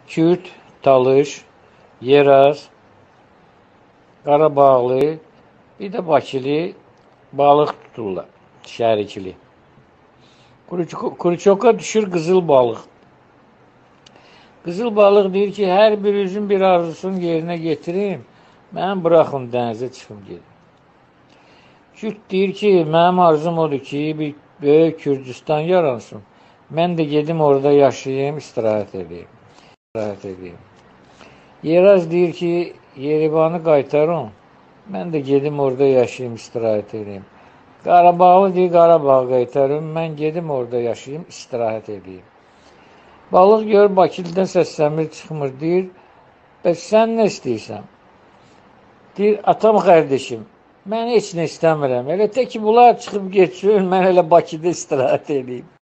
Kürt, Talış, Yeraz, Qarabağlı, bir də Bakılı balıq tuturlar, şərikli. Kuruçoka düşür qızıl balıq. Qızıl balıq deyir ki, hər birinizin bir arzusunu yerinə getirim, mən buraxın dənizə çıxım gedim. Kürt deyir ki, mənim arzum odur ki, bir böyük Kürdistan yaransın. Mən də gedim orada yaşayayım, istirahət edeyim. Yeraz deyir ki, Yerivanı qaytarın, mən də gedim orada yaşayayım, istirahət edeyim. Qarabağlı deyir, Qarabağı qaytarın, mən gedim orada yaşayayım, istirahət edeyim. Balıq gör, Bakılıdan səsləmir, çıxmır, deyir, bəs sən nə istəyirsən? Deyir, atam qardeşim, mən heç nə istəmirəm. Elə tək ki, bunlar çıxıb geçsin, mən elə Bakıda istirahət edeyim.